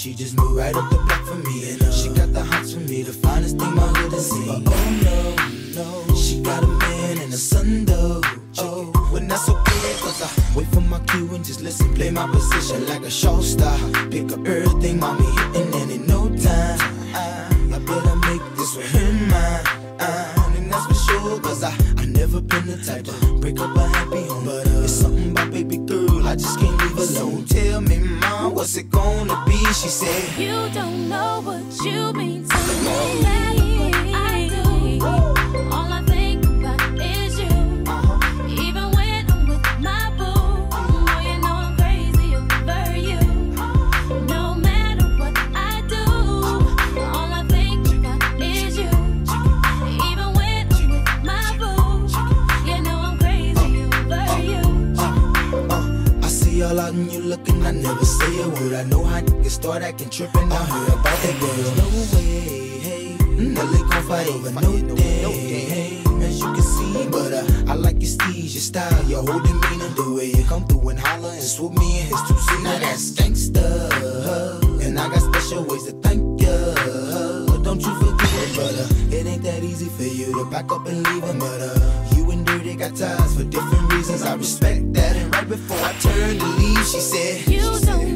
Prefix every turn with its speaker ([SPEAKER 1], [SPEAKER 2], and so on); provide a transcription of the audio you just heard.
[SPEAKER 1] she just moved right up the block for me. And she got the hots for me, the finest thing my hood has seen. But oh no, no, she got a man and a son though. Oh, when that's okay, cause I wait for my cue and just listen, play my position like a show star. Pick up everything, mommy hitting, and in no time I better make this with her mine. And that's for sure, cause I never been the type to break up a happy home. But it's something about baby girl, I just can't leave alone. Tell me, mom, what's it gonna be? She said,
[SPEAKER 2] you don't know what you mean to me. No matter what I do, all I think about is you. Even when I'm with my boo, oh, you know I'm crazy over you. No matter what I do, all I think about is you. Even when I'm with my boo, you know I'm crazy over you.
[SPEAKER 1] I see all out and you looking, I never say a word. I know how niggas start acting trippin'. I heard about that girl. No way, hey, Nelly gon' fight over no day, hey, as you can see. But I like your steez, your style, your whole demeanor, the way you come through and holler and swoop me in his two-seater. Now that's gangsta, and I got special ways to thank ya. Don't you forget it, but it ain't that easy for you to back up and leave him. But you and Dirty got ties for different reasons. I respect that. And right before I turned to leave, she said,
[SPEAKER 2] you don't